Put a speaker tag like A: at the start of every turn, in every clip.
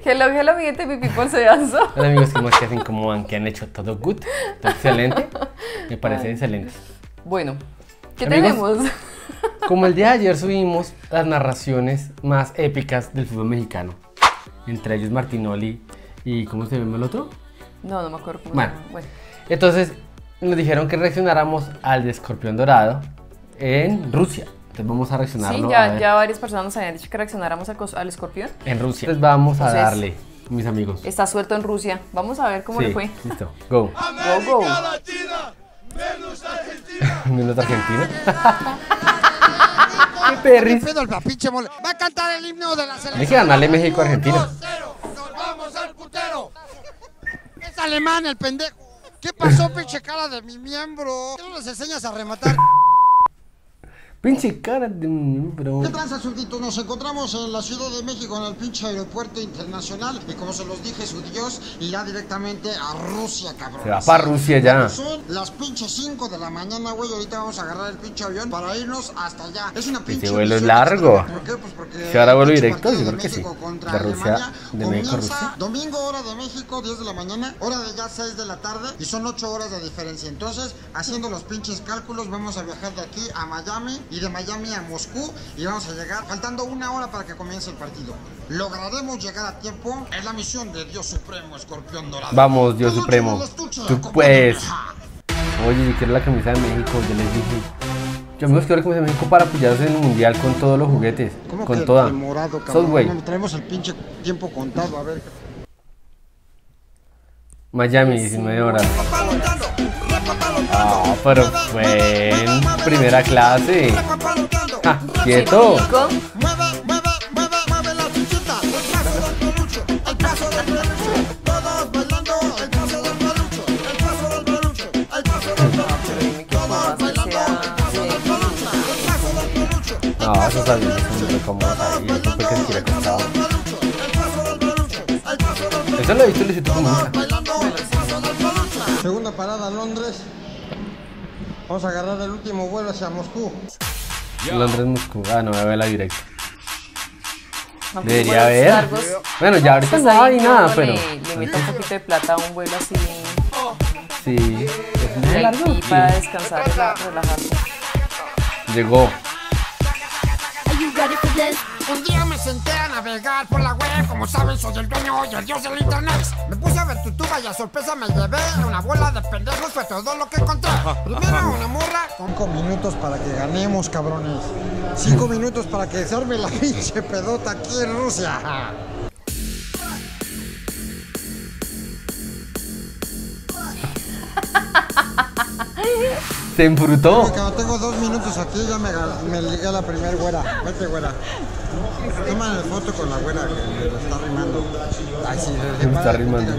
A: Hello, mi gente, mi people, soy Anso.
B: Hola amigos, ¿cómo hacen? ¿Cómo van? ¿Que han hecho? ¿Todo good? ¿Todo excelente? Me parece excelente.
A: Bueno, ¿qué
B: Amigos,
A: tenemos?
B: Como el día de ayer subimos las narraciones más épicas del fútbol mexicano, entre ellos Martinoli y ¿cómo se llama el otro?
A: No me acuerdo cómo
B: Bueno,
A: se llama. Bueno,
B: entonces nos dijeron que reaccionáramos al de Escorpión Dorado en Rusia. Entonces vamos a reaccionarlo
A: sí,
B: a ver.
A: ya varias personas nos habían dicho que reaccionáramos al escorpión.
B: En Rusia. Entonces vamos a
A: Entonces,
B: darle, mis amigos.
A: Está suelto en Rusia. Vamos a ver cómo le fue.
B: Listo, go.
A: Go.
C: Latina, menos Argentina.
B: Menos Argentina. ¡Qué perris!
D: ¿Qué pedo el pinche mole? Va a cantar el himno de la selección.
B: Hay que ganarle México a Argentina.
D: 2-0. Nos vamos al putero. Es alemán el pendejo. ¿Qué pasó, pinche cara de mi miembro? ¿Qué no les enseñas a rematar?
B: Pinche cara de bro.
D: ¿Qué tranza, súbditos? Nos encontramos en la Ciudad de México, en el pinche aeropuerto internacional. Y como se los dije, su Dios irá directamente a Rusia, cabrón.
B: Se va para Rusia ya.
D: Son las pinches 5 de la mañana, güey. Ahorita vamos a agarrar el pinche avión para irnos hasta allá. Es una pinche
B: vuelo es
D: misión
B: largo.
D: extrema. ¿Por qué? Pues porque
B: Si ahora vuelo
D: el pinche
B: directo,
D: partido
B: yo
D: de
B: creo que sí.
D: México contra
B: De Rusia,
D: Alemania
B: de México a
D: comienza
B: Rusia.
D: domingo, hora de México, 10 de la mañana. Hora de ya 6 de la tarde. Y son 8 horas de diferencia. Entonces, haciendo los pinches cálculos, vamos a viajar de aquí a Miami y de Miami a Moscú. Y vamos a llegar faltando una hora para que comience el partido. ¿Lograremos llegar a tiempo? Es la misión de Dios Supremo, Escorpión Dorado.
B: Vamos, Dios
D: Tú
B: Supremo.
D: lucha en el estuche,
B: Tú
D: como
B: puedes.
D: pendeja.
B: Oye, yo quiero la camisa de México, yo les dije. Yo amigos quiero la camisa de México para apoyarlos en el mundial con todos los juguetes.
D: ¿Cómo
B: Con
D: que
B: toda.
D: el morado,
B: Sos
D: cabrón?
B: güey.
D: No, traemos el pinche tiempo contado, a ver.
B: Miami, 19 horas. Ah, pero fue en primera clase. Ah, quieto.
A: México.
D: Mueve la chichita. El paso del peluche, el paso del peluche. Todos bailando, el paso del peluche, el paso del peluche, el paso del peluche. Todos bailando, el paso del peluche, el paso del peluche.
B: No, eso sabía, eso no como ahí, eso fue que se quiere costado. Eso lo he visto en Luisito Comunica.
D: Segunda parada, Londres. Vamos a agarrar el último vuelo hacia Moscú.
B: Londres, Moscú. Ah, no, voy a ver la directa.
A: Aunque
B: Debería
A: vuelos
B: haber.
A: largos,
B: Bueno, ya ahorita
A: pues
B: no
A: ahí
B: hay nada,
A: uno
B: pero.
A: le mete un poquito de plata a un vuelo así.
B: Sí. ¿Es muy largo?
A: Y para
B: Sí.
A: descansar, relajarse.
B: Llegó.
D: Un día me senté a navegar por la web. Como saben, soy el dueño y el dios del internet. Me puse a ver tu tuba y a sorpresa me llevé una bola de pendejos. Fue todo lo que encontré. Primero una morra. 5 minutos para que ganemos, cabrones. 5 minutos para que se arme la pinche pedota aquí en Rusia.
B: Se enfrutó.
D: Cuando tengo 2 minutos aquí ya me ligué a la primer güera. Vete, güera. Tómale foto con la güera que le está rimando. Ay, sí,
B: Me está rimando.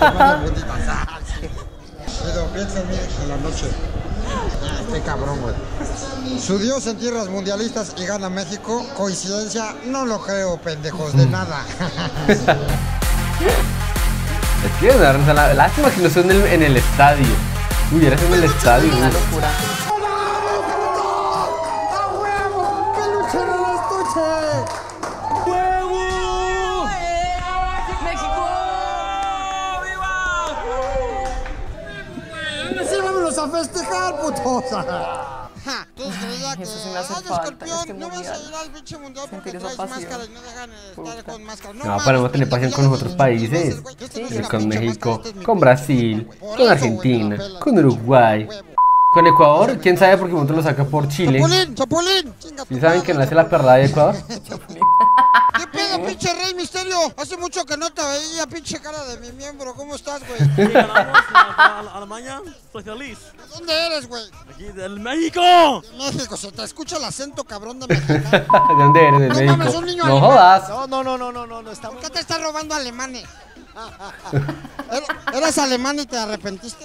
D: Pero piensa en mí en la noche. Qué cabrón, güey. Su Dios en tierras mundialistas y gana México. ¿Coincidencia? No lo creo, pendejos, de nada.
B: Es que es una risa, lástima que no son en el estadio. Uy, eres en el estadio.
A: Una locura.
D: ¡A huevo! ¡Peluche en el estuche!
A: ¡México!
D: ¡Sí, vámonos a festejar, putos! Todos creían que,
A: Eso sí me hace
D: ay,
A: falta,
D: Escorpión,
A: este
D: no vas a
A: mundial.
D: ir al pinche mundial porque
A: Sentir esa
D: traes
A: pasión.
D: máscara y no dejan estar con máscara.
B: No,
D: mames,
B: para no tener
D: pendejo,
B: pasión
D: ya
B: con los
D: lo
B: otros
D: dije
B: países.
D: veces, güey. Esta no es una
B: Con
D: pinche
B: México,
D: máscara, este es mi
B: con
D: pinche
B: Brasil,
D: Por
B: con
D: eso, güey,
B: Argentina,
D: me la pelan.
B: con Uruguay,
D: Huevo.
B: con Ecuador. ¿Quién sabe? Porque nosotros lo saca por Chile.
D: ¡Chapulín! ¡Chapulín! Chinga tu
B: ¿Y saben
D: madre,
B: que no hace la perrada de Ecuador?
D: ¿Qué pedo, pinche Rey Misterio? Hace mucho que no te veía, pinche cara de mi miembro. ¿Cómo estás, güey?
C: Sí, ganamos a Alemania. Estoy feliz.
D: ¿De dónde eres, güey?
C: Aquí del México.
D: De México. Se te escucha el acento cabrón de mexicano.
B: ¿De dónde eres? ¿De
D: No mames,
B: México?
D: un niño
B: No
D: alemán.
B: jodas.
C: No, estamos.
D: ¿Por qué te estás robando alemanes? ¿Eres alemán y te arrepentiste?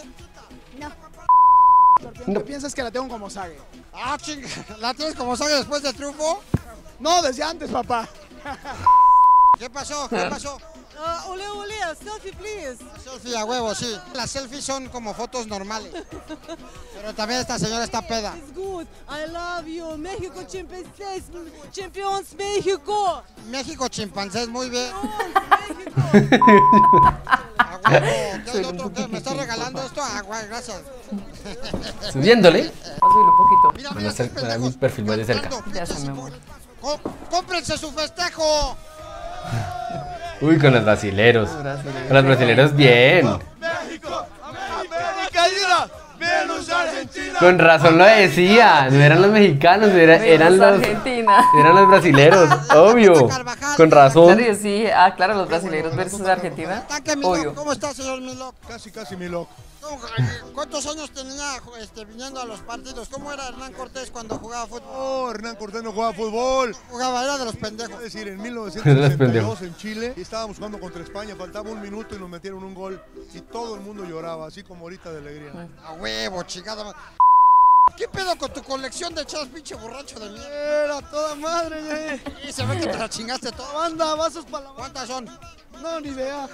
E: ¿Qué piensas que la tengo como sague?
D: Ah, chinga. ¿La tienes como sabe después de triunfo?
E: No, desde antes, papá.
D: ¿Qué pasó? ¿Qué pasó?
F: Ole, ole, selfie, please.
D: Selfie a huevo, sí. Las selfies son como fotos normales. Pero también esta señora está peda.
F: It's good. I love you. México, chimpancés. Champions, México.
D: México, chimpancés, muy bien.
F: México.
D: A huevo. ¿Qué es lo otro que me está regalando esto? Ah, güey, gracias.
B: Subiéndole.
A: Voy a subirle un poquito.
D: Mira,
B: Van a
D: mira,
B: hacer
D: estos
B: para
D: pendejos
B: mi perfil más de cerca.
D: cantando,
A: Ya se
D: pinches
A: me
D: hipó-
A: muere.
D: ¡Cómprense su festejo!
B: Uy, con los brasileros.
A: Brasileros.
B: Con los brasileros bien.
C: México, América Unida, menos Argentina.
B: Con razón lo decía. No eran los mexicanos, eran los
A: Argentina.
B: eran los brasileros. Obvio. Con razón.
A: Claro, sí. Ah, claro, los brasileños versus Argentina.
D: Ataque, Milok.
A: Obvio.
D: ¿Cómo está, señor Milok?
C: Casi mi loco.
D: ¿Cuántos años tenía viniendo a los partidos? ¿Cómo era Hernán Cortés cuando jugaba fútbol?
C: Oh, Hernán Cortés no jugaba fútbol.
D: Jugaba, era de los pendejos.
C: Es decir, en
B: Los
C: 1962 en Chile estábamos jugando contra España, faltaba un minuto y nos metieron un gol y todo el mundo lloraba, así como ahorita de alegría.
D: A huevo, chingada. ¿Qué pedo con tu colección de chas, pinche borracho de mierda?
C: Era toda madre,
D: Y se ve que te la chingaste todo.
C: Anda, vasos para la...
D: ¿Cuántas son?
C: No, ni idea.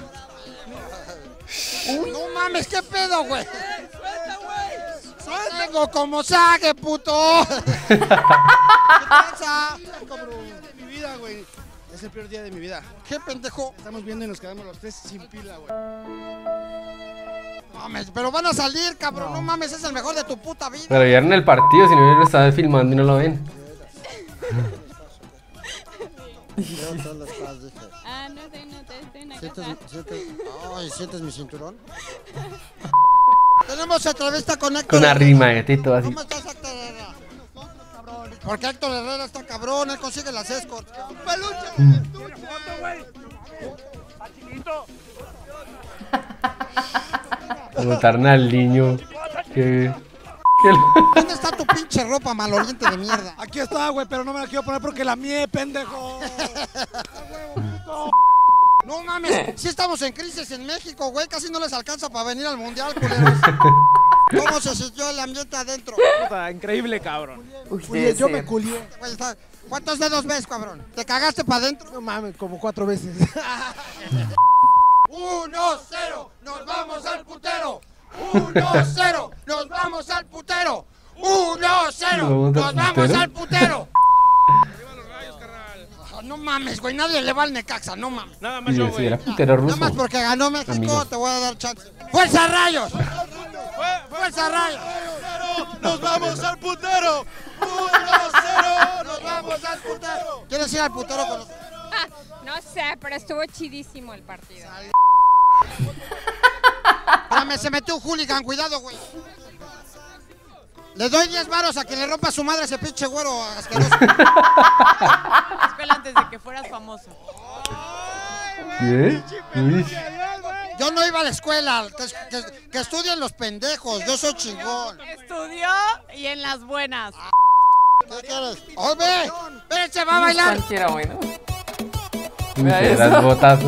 D: No mames, ¿qué pedo, güey? Tengo como saque, puto. ¿Qué pasa?
E: Mi vida, güey. Es el peor día de mi vida.
D: ¿Qué pendejo?
E: Estamos viendo y nos quedamos los tres sin pila, güey.
D: Mames, pero van a salir, cabrón. No mames, es el mejor de tu puta vida.
B: Pero vieron el partido, si no hubieran estado filmando y no lo ven.
G: Ah, no sé, no te estoy en la casa.
D: Ay, ¿sientes mi cinturón? Tenemos entrevista con Héctor
B: Con una
D: Herrera.
B: rima, y todo así.
D: ¿Cómo estás, Héctor Herrera? Porque Héctor Herrera está cabrón, él consigue las escorts.
B: Botaron al niño. Que
D: ¿Dónde está tu pinche ropa maloliente de mierda?
E: Aquí está, güey, pero no me la quiero poner porque la mía, pendejo.
D: No mames, sí estamos en crisis en México, güey. Casi no les alcanza para venir al mundial, culeros. ¿Cómo se sintió el ambiente adentro?
E: Puta, increíble, cabrón.
A: Uy,
E: Oye,
A: debe
E: yo me
A: ser.
E: culié.
D: Güey, ¿cuántos dedos ves, cabrón? ¿Te cagaste para adentro?
E: No mames, como 4 veces.
D: 1-0, nos vamos al putero. 1-0, nos vamos al putero. 1-0, nos vamos al putero. No mames, güey, nadie le va al Necaxa, no mames.
C: Nada más
B: Y
C: yo,
B: si
C: güey.
B: era puntero
D: Nada
B: ruso.
D: más porque ganó México,
B: Amigos.
D: te voy a dar chance. ¡Fuerza Rayos! ¡Fuerza Rayos!
C: ¡Nos vamos al putero!
D: 1-0, nos vamos al putero. ¿Quieres ir al putero con los...
G: No sé, pero estuvo chidísimo el partido.
D: Espérame, se metió un hooligan, cuidado, güey. Le doy 10 varos a quien le rompa su madre a ese pinche güero asqueroso.
H: Escuela antes de que fueras famoso.
B: ¿Qué? Uy.
D: Yo no iba a la escuela, que estudien los pendejos, yo soy chingón.
H: Estudió y en las buenas.
D: ¿Qué quieres? ¡Oye! ¡Espérense, va a bailar!
A: Cualquiera, bueno.
B: Uy,
A: Vea eso.
B: las botas.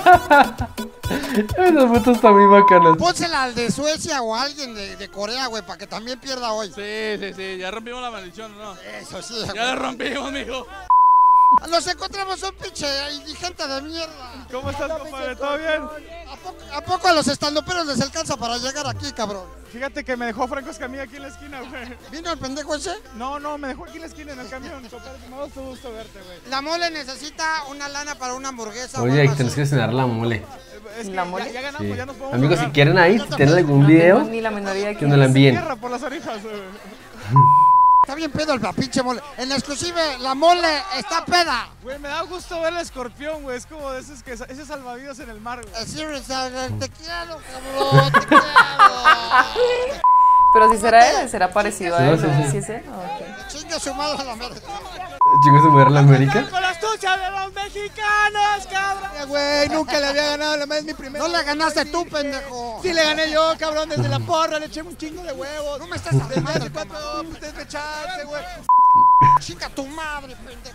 B: Esas botas están muy bacanas.
D: Pónsela al de Suecia o a alguien de Corea, güey, para que también pierda hoy.
C: Sí, ya rompimos la maldición, ¿no?
D: Eso sí,
C: Ya
D: güey.
C: la rompimos, mijo.
D: Nos encontramos un pinche indigente de mierda.
C: ¿Cómo estás, compadre? ¿Todo bien?
D: ¿A poco a los estandoperos les alcanza para llegar aquí, cabrón?
E: Fíjate que me dejó Franco Escamilla aquí en la esquina, güey.
D: ¿Vino el pendejo ese?
E: No, me dejó aquí en la esquina en el camión. Compadre, me da mucho gusto verte, güey.
D: La mole necesita una lana para una hamburguesa. o
B: Oye,
D: algo
B: ahí
D: así.
B: tenés que cenar la mole.
E: Es que
A: ¿La mole?
E: ya ganamos,
B: Sí.
E: ya nos podemos
B: Amigos, si
E: drogar.
B: quieren ahí, si tienen algún
A: No
B: video,
A: tengo ni la menor idea de
B: que
A: quién
B: nos la
A: es.
B: envíen.
E: Tierra por las orejas, güey.
D: Está bien pedo la pinche mole. En exclusive, la mole está peda.
E: Güey, me da gusto ver el escorpión, güey. Es como de esos que ese salvavidas en el mar, güey.
D: Te quiero, cabrón, te quiero.
A: Pero si será él, será parecido a él.
B: Sí,
A: ¿no?
B: sí, sí.
A: ¿Sí es él? Ah, ok.
D: Chinga su madre la mierda.
B: Chicos, se muere la América.
E: ¡Con la astucia de los mexicanos, cabrón! Güey, nunca le había ganado, la es mi primera.
D: No le ganaste tú, pendejo.
E: Sí le gané yo, cabrón, desde la porra, le eché un chingo de huevos.
D: No me estás
E: Desde
D: hablando,
E: hace 4 años, desde chance, güey.
D: Chinga tu madre, pendejo.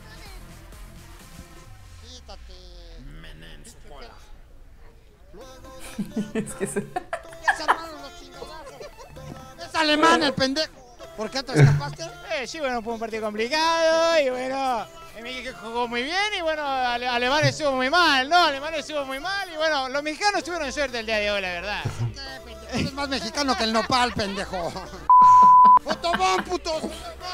D: Quítate.
A: Es que se-
D: Ya se armaron los chingadazos. Es alemán el pendejo. ¿Por qué te escapaste?
E: Sí, bueno, fue un partido complicado y bueno, México jugó muy bien y bueno, Alemania estuvo muy mal, ¿no? Alemania estuvo muy mal y bueno, los mexicanos tuvieron suerte el día de hoy, la verdad.
D: Eres más mexicano que el nopal, pendejo. ¡Fotobón, putos!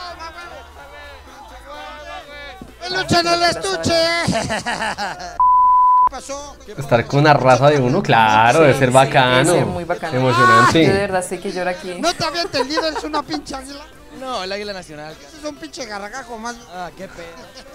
D: ¡Peluche en el estuche! ¿Qué pasó?
B: Estar con una raza de uno, claro, debe ser bacano.
A: Debe ser muy bacano.
B: Emocionante.
A: Yo de verdad sé que llora aquí.
D: No te había entendido, eres una pinche águila.
E: No, el águila nacional.
D: Es un pinche garragajo más.
E: Ah, qué pedo.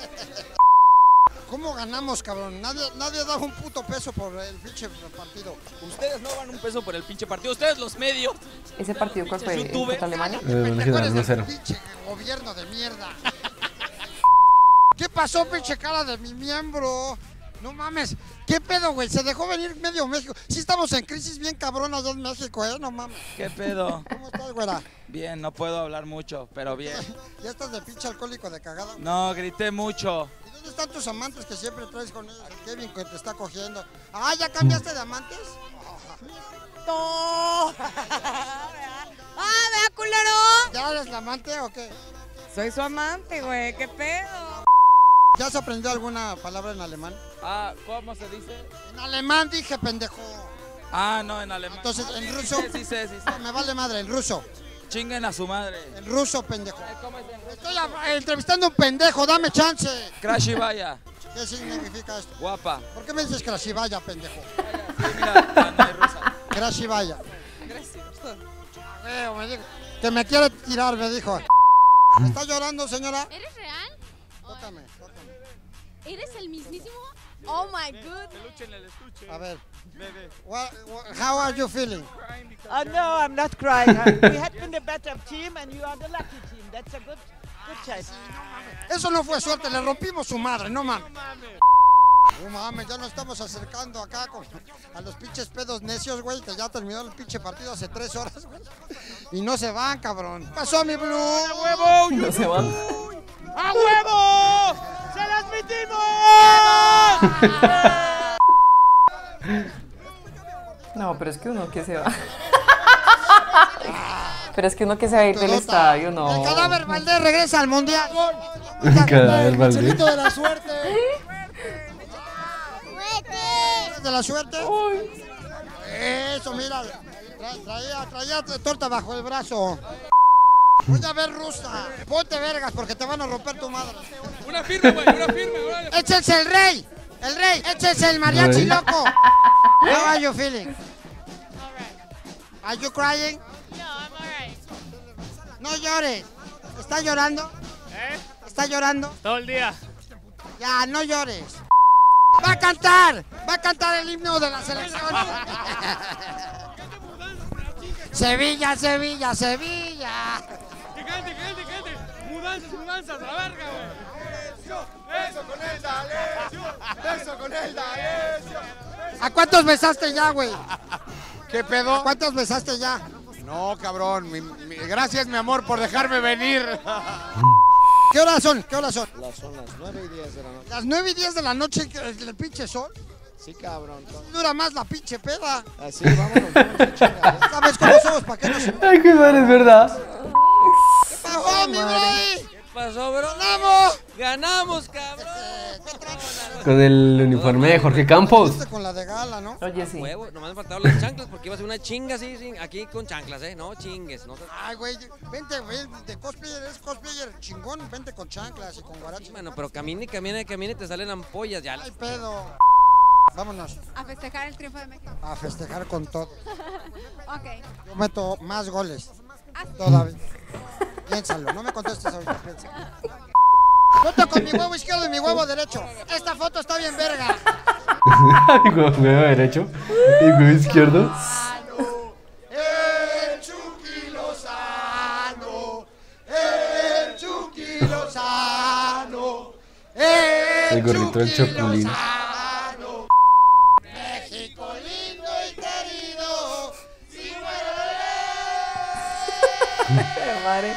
D: ¿Cómo ganamos, cabrón? Nadie da un puto peso por el pinche partido.
E: Ustedes no dan un peso por el pinche partido, ustedes los medios.
A: ¿Ese partido cuál fue? ¿Contra Alemania?
D: Pendejo, eres del
B: 1-0.
D: pinche gobierno de mierda. ¿Qué pasó, pinche cara de mi miembro? No mames, ¿qué pedo, güey? Se dejó venir medio México. Sí estamos en crisis bien cabrón allá en México, ¿eh? No mames.
E: ¿Qué pedo?
D: ¿Cómo estás, güera?
E: Bien, no puedo hablar mucho, pero bien.
D: ¿Ya estás de pinche alcohólico de cagada?
E: No, grité mucho.
D: ¿Y dónde están tus amantes que siempre traes con ellos? El Kevin que te está cogiendo. Ah, ¿ya cambiaste de amantes?
F: ¡No! ¡Ah, vea, culero!
D: ¿Ya eres la amante o qué?
F: Soy su amante, güey. ¿Qué pedo?
D: ¿Ya has aprendido alguna palabra en alemán?
E: Ah, ¿cómo se dice?
D: En alemán dije, pendejo.
E: Ah, no, en alemán.
D: Entonces, en ruso.
E: Sí.
D: Me vale madre, en ruso.
E: Chinguen a su madre.
D: En ruso, pendejo.
E: ¿Cómo es en ruso?
D: Estoy entrevistando a un pendejo, dame chance.
E: Crashy vaya.
D: ¿Qué significa esto?
E: Guapa.
D: ¿Por qué me dices Krashivaya, pendejo?
E: Sí, mira, no hay rusa.
D: Krashivaya. Me dijo, que me quiere tirar, me dijo. ¿Está llorando, señora?
G: ¿Eres real?
D: Tócame.
G: ¿Eres el mismísimo? Oh my goodness.
D: A ver. How are you feeling?
F: No, I'm not crying. We had been the better team and you are the lucky team. That's a good choice.
D: Eso no fue suerte, le rompimos su madre, no mames. No mames, ya nos estamos acercando acá a los pinches pedos necios, güey, que ya terminó el pinche partido hace 3 horas, güey. Y no se van, cabrón. ¿Qué pasó, mi Blue? ¡A
E: huevo!
A: No se van.
E: ¡A huevo! ¡Se las metimos!
A: No, pero es que uno que se va. Pero es que uno que se va a ir del estadio, no.
D: El cadáver Valdés regresa al mundial.
B: El cadáver Valdés.
D: Chelito de la suerte. De la suerte. Eso, mira. Traía torta bajo el brazo. Voy a ver rusa. Ponte vergas porque te van a romper tu madre.
E: Una firme, güey, una firme.
D: Échense el rey. El rey. Échense el mariachi loco. How are you feeling? Are you crying?
G: No, I'm alright.
D: No llores. ¿Está llorando? ¿Está llorando?
E: Todo el día.
D: Ya, no llores. Va a cantar el himno de la selección. Sevilla, Sevilla, Sevilla.
E: Que cante. Mudanzas, la verga, güey. Eso con el D'Alessio.
D: ¿A cuántos besaste ya, güey?
C: ¿Qué pedo?
D: ¿A cuántos besaste ya?
C: No, cabrón. Gracias, mi amor, por dejarme venir.
D: ¿Qué horas son? ¿Qué horas son?
C: Son las 9:10 de la noche.
D: Las 9:10 de la noche, el pinche sol.
C: Sí, cabrón.
D: Dura más la pinche peda.
C: Así, vámonos, chinga.
D: ¿Sabes cómo somos? ¿Para qué nos...?
B: Ay, qué mal, es verdad.
D: ¿Qué pasó, mi güey?
E: ¿Qué pasó, bro?
D: ¡Ganamos!
E: ¡Ganamos, cabrón!
B: Con el uniforme de Jorge Campos.
D: Fuiste con la de gala, ¿no?
A: Oye, sí.
I: Huevo, nomás me faltaron las chanclas porque iba a ser una chinga así, aquí con chanclas, No chingues, no.
D: Ay, güey, vente, de cosplayer, es cosplayer chingón, vente con chanclas y con guarachi.
I: Bueno, pero camine, te salen ampollas ya.
D: Ay, pedo. Vámonos.
G: A festejar el triunfo de México.
D: A festejar con todo.
G: Ok.
D: Yo meto más goles. Todavía. Piénsalo, no me contestes ahorita, piénsalo. Foto con mi huevo izquierdo y mi huevo derecho. Esta foto está bien verga.
B: Huevo derecho y huevo izquierdo.
D: El Chucky Lozano. El Chucky Lozano.
B: El gorrito del Chapulín.
D: México lindo y querido. Si
A: Madre.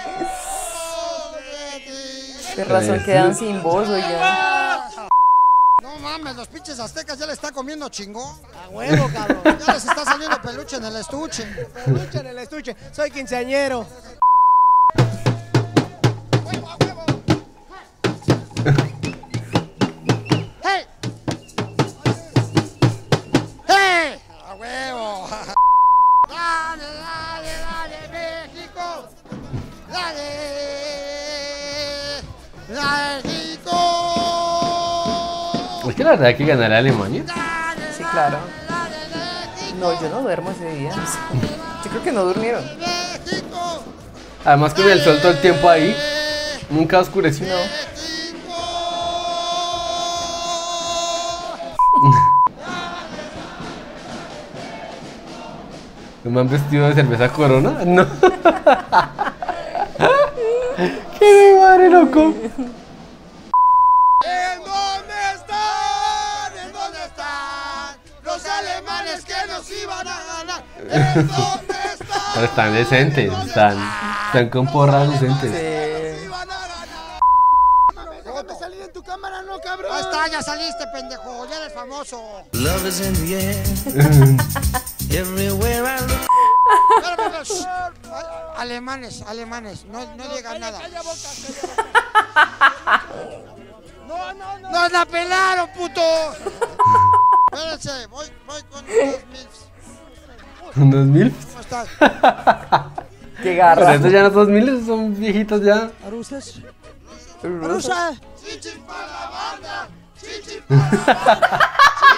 A: Qué razón quedan sin voz, oiga.
D: No mames, los pinches aztecas ya le está comiendo chingón.
E: A huevo, cabrón.
D: Ya les está saliendo peluche en el estuche.
E: Peluche en el estuche. Soy quinceañero.
D: ¡Hey! ¡Hey! ¡A huevo! ¡Dale, dale, dale, México! ¡Dale! ¡Dale, México!
B: Es que la verdad hay que ganar a Alemania.
A: Sí, claro. No, yo no duermo ese día. Yo creo que no durmieron.
B: Además con el sol todo el tiempo ahí, nunca oscureció.
A: No.
B: ¿No me han vestido de cerveza Corona? No. ¡Qué mi madre, loco!
D: ¿En dónde están? ¿En dónde están los alemanes que nos iban a ganar? ¿En dónde están?
B: Pero están decentes, están con porras decentes.
A: Sí.
D: Déjame salir en tu cámara, no, cabrón. Ahí está, ya saliste, pendejo. Ya eres famoso.
J: Love is in the air. Everywhere I look.
D: Alemanes, no digan nada. No. ¡Nos la pelaron, puto! Espérense, voy con unos milfs.
B: ¿Unos mil?
D: ¿Cómo estás?
A: Qué
B: Pero
A: garra.
B: estos ya no son miles, son viejitos ya.
F: Arusas.
A: Rusa.
D: ¡Chichis para la banda! ¡Chichis para la banda!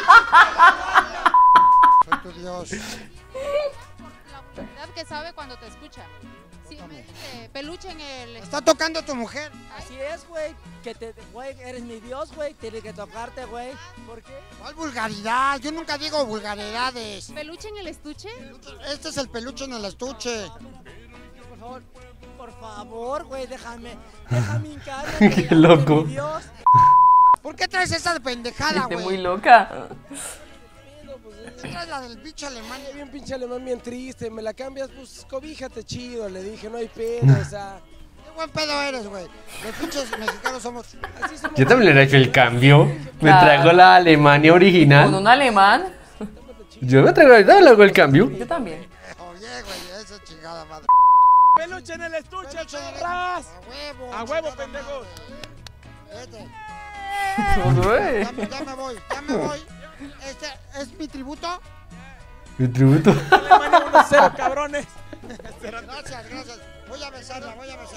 D: Soy tu Dios.
G: La verdad que sabe cuando te escucha. Sí, me dice peluche en el...
D: Está tocando tu mujer.
F: Así es, güey. Güey, eres mi Dios, güey. Tiene que tocarte, güey. ¿Por qué?
D: ¿Cuál vulgaridad? Yo nunca digo vulgaridades.
G: ¿Peluche en el estuche?
D: Este es el peluche en el estuche.
F: Por favor, güey, déjame hincarme.
B: Qué loco.
F: Mi Dios.
D: ¿Por qué traes esa pendejada,
A: Gente
D: güey?
A: muy loca.
D: ¿Por qué traes la del bicho alemán?
F: Bien pinche alemán, bien triste. Me la cambias, pues cobíjate chido. Le dije, no hay pedo, o sea.
D: Qué buen pedo eres, güey. Los pinches mexicanos somos...
F: Así somos.
B: Yo también le he hecho el cambio. Me
A: Claro.
B: traigo la Alemania
A: Con
B: original.
A: un alemán.
B: Yo me traigo ahorita, le hago el cambio.
A: Yo también.
D: Oye, güey, esa chingada madre.
F: Peluche en el estuche,
D: Peluche en el-
F: perras.
D: A huevo.
F: A huevo,
D: chingada
F: pendejos.
D: madre. Vete.
A: Uy.
D: Ya me voy. Este es mi tributo.
B: Mi tributo.
F: Alemania 1-0, cabrones.
D: Gracias. Voy a besarla.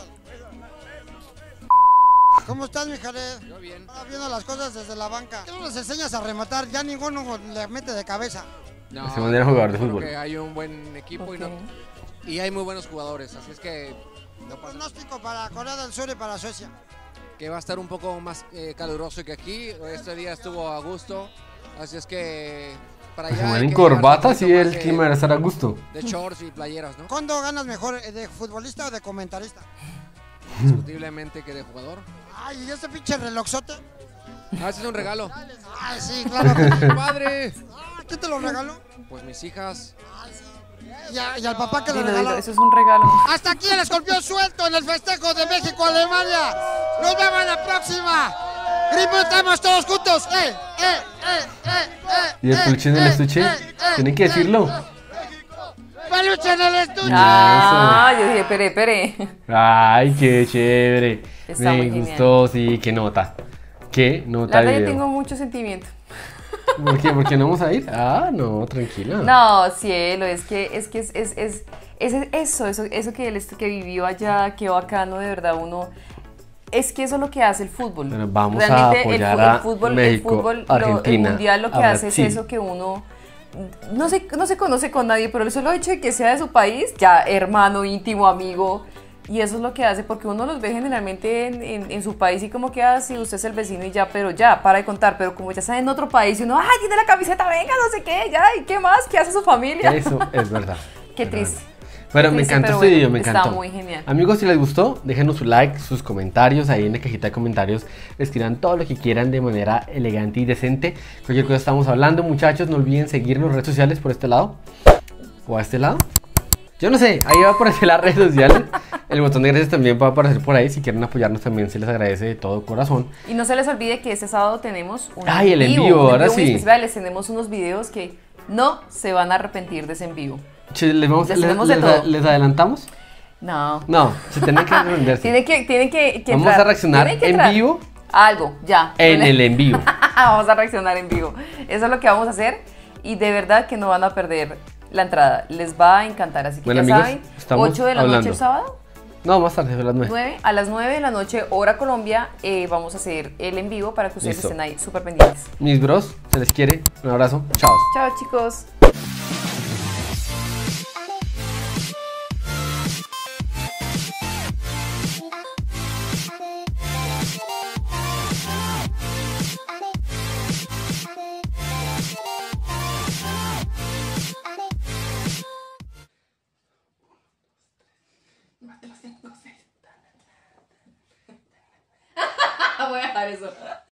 D: ¿Cómo estás, mi Jared?
I: Yo bien.
D: Ahora viendo las cosas desde la banca. ¿Qué no les enseñas a rematar? Ya ninguno le mete de cabeza.
I: No,
B: Ese man era jugador de
I: creo
B: fútbol.
I: que hay un buen equipo
A: Ok.
I: y hay muy buenos jugadores, así es que no pasa
D: Pronóstico para Corea del Sur y para Suecia.
I: que va a estar un poco más caluroso que aquí. Este día estuvo a gusto, así es que para allá.
B: Se
I: hay
B: van en
I: que
B: corbata,
I: llevarse
B: sí,
I: un poquito
B: el
I: más
B: clima debe estar a gusto.
I: de shorts y playeras, ¿no?
D: ¿Cuándo ganas mejor, de futbolista o de comentarista?
I: Indiscutiblemente que de jugador.
D: Ay, ¿y ese pinche relojzote?
I: Ah, ese es un regalo.
D: Ay, sí, claro.
I: ¡Padre!
D: Ah, ¿quién te lo regaló?
I: Pues mis hijas.
D: Y al papá que le
A: Dilo,
D: regaló.
A: eso es un regalo.
D: Hasta aquí el escorpión suelto en el festejo de México-Alemania. Nos vemos la próxima. Gritamos todos juntos.
B: ¿Y el peluche en el estuche? Tienen que decirlo.
D: Peluche en el estuche.
A: Ah, yo dije, espere.
B: Ay, qué chévere.
A: Está
B: Me
A: muy genial.
B: gustó, sí, qué nota. Qué nota
A: La
B: de
A: verdad, yo
B: video.
A: tengo mucho sentimiento.
B: ¿Por qué? ¿Por qué no vamos a ir? Ah, no, tranquila.
A: No, cielo, es eso que vivió allá, qué bacano, de verdad, uno. Es que eso es lo que hace el fútbol.
B: Bueno, vamos a
A: Realmente
B: apoyar
A: el
B: a
A: fútbol,
B: México,
A: el
B: Argentina,
A: mundial lo que
B: a
A: hace es
B: Brasil.
A: eso que uno no se conoce con nadie, pero el solo hecho de que sea de su país, ya hermano, íntimo, amigo. Y eso es lo que hace, porque uno los ve generalmente en su país y como que así, usted es el vecino y ya, pero ya, para de contar. Pero como ya está en otro país y uno, ay, tiene la camiseta, venga, no sé qué, ya, ¿y qué más? ¿Qué hace su familia?
B: Eso es verdad.
A: Qué
B: Es
A: triste.
B: verdad. Pero
A: Qué
B: me
A: triste,
B: encantó
A: pero
B: este
A: bueno,
B: video, me
A: está
B: encantó.
A: muy genial.
B: Amigos, si les gustó, déjenos su like, sus comentarios ahí en la cajita de comentarios. Escriban todo lo que quieran de manera elegante y decente. Cualquier cosa estamos hablando, muchachos. No olviden seguirnos en redes sociales por este lado. ¿O a este lado? Yo no sé, ahí va a aparecer las redes sociales. El botón de gracias también va a aparecer por ahí. Si quieren apoyarnos también se les agradece de todo corazón.
A: Y no se les olvide que este sábado tenemos un
B: Ay, el en vivo,
A: un
B: ahora
A: envío muy
B: sí.
A: especial. Les tenemos unos videos que no se van a arrepentir de ese en vivo.
B: Che, les
A: Les tenemos de todo.
B: les adelantamos.
A: No.
B: No, se tienen que rendirse.
A: Tienen que
B: Vamos
A: entrar.
B: a reaccionar
A: Tienen que
B: en
A: entrar.
B: vivo.
A: Algo, ya.
B: En el en vivo.
A: Vamos a reaccionar en vivo. Eso es lo que vamos a hacer y de verdad que no van a perder la entrada. Les va a encantar, así que
B: Bueno,
A: ya
B: amigos,
A: saben,
B: estamos
A: 8 de la
B: hablando.
A: noche el sábado.
B: No, más tarde, a las 9.
A: 9, a las 9 de la noche, hora Colombia, vamos a hacer el en vivo para que ustedes
B: Listo.
A: estén ahí súper pendientes.
B: Mis bros, se les quiere. Un abrazo. Chao.
A: Chao, chicos. Voy a dejar eso.